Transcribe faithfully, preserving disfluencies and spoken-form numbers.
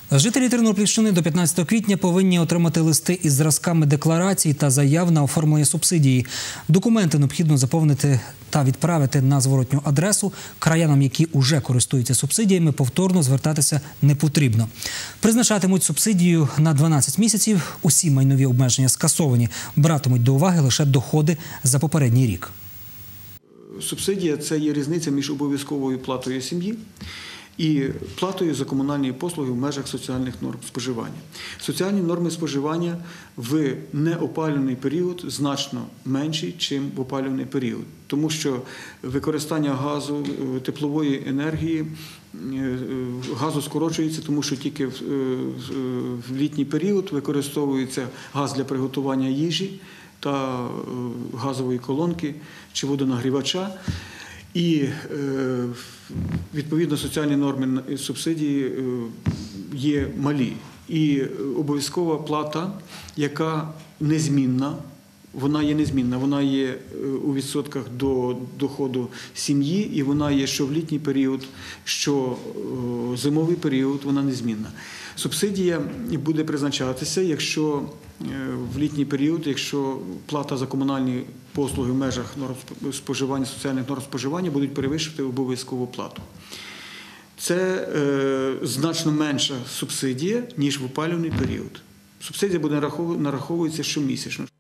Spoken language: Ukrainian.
Жителі Тернопільщини до п'ятнадцятого квітня повинні отримати листи із зразками декларацій та заяв на оформлення субсидії. Документи необхідно заповнити та відправити на зворотню адресу. Краянам, які вже користуються субсидіями, повторно звертатися не потрібно. Призначатимуть субсидію на дванадцять місяців. Усі майнові обмеження скасовані. Братимуть до уваги лише доходи за попередній рік. Субсидія – це є різниця між обов'язковою платою сім'ї і платою за комунальні послуги в межах соціальних норм споживання. Соціальні норми споживання в неопалювальний період значно менші, ніж в опалювальний період. Тому що використання газу, теплової енергії, газу скорочується, тому що тільки в літній період використовується газ для приготування їжі та газової колонки чи водонагрівача. І, відповідно, соціальні норми субсидії є малі. І обов'язкова плата, яка незмінна, вона є незмінна, вона є у відсотках до доходу сім'ї, і вона є що в літній період, що в зимовий період, вона незмінна. Субсидія буде призначатися, якщо в літній період, якщо плата за комунальні послуги в межах норм споживання, соціальних норм споживання будуть перевищувати обов'язкову плату. Це е, значно менша субсидія, ніж в опалювальний період. Субсидія буде нараховується щомісячно.